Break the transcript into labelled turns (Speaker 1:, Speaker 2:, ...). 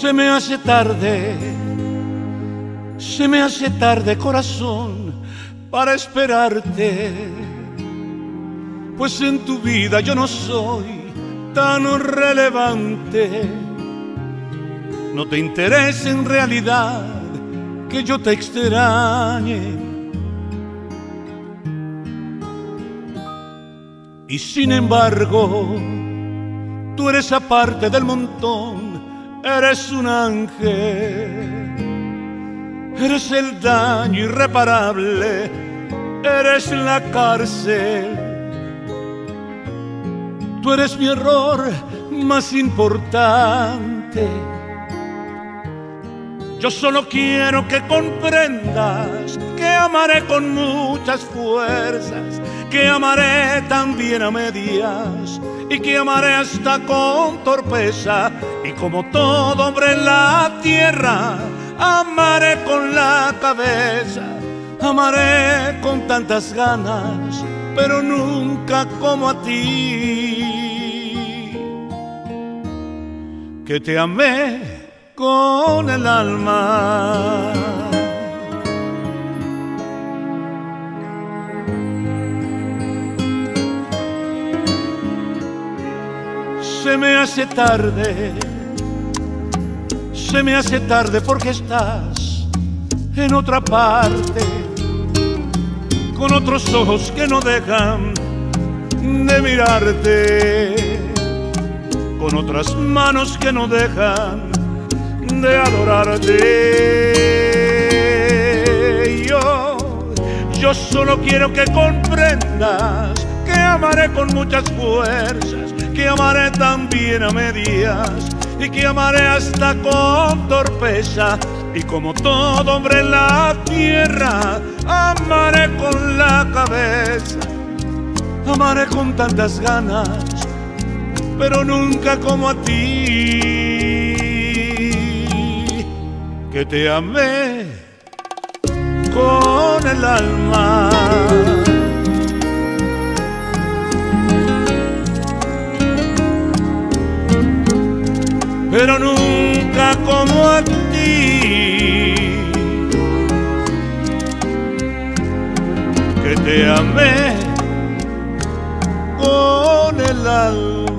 Speaker 1: se me hace tarde, corazón, para esperarte, pues en tu vida yo no soy tan relevante. No te interesa en realidad que yo te extrañe, y sin embargo tú eres aparte del montón. Eres un ángel, eres el daño irreparable, eres la cárcel. Tú eres mi error más importante. Yo solo quiero que comprendas que amaré con muchas fuerzas, que amaré también a medias y que amaré hasta con torpeza. Y como todo hombre en la tierra, amaré con la cabeza, amaré con tantas ganas, pero nunca como a ti, que te amé con el alma. Se me hace tarde porque estás en otra parte, con otros ojos que no dejan de mirarte, con otras manos que no dejan de adorarte. Yo solo quiero que comprendas que amaré con muchas fuerzas, que amaré también a medias y que amaré hasta con torpeza. Y como todo hombre en la tierra, amaré con la cabeza, amaré con tantas ganas, pero nunca como a ti, que te amé con el alma. Pero nunca como a ti, que te amé con el alma.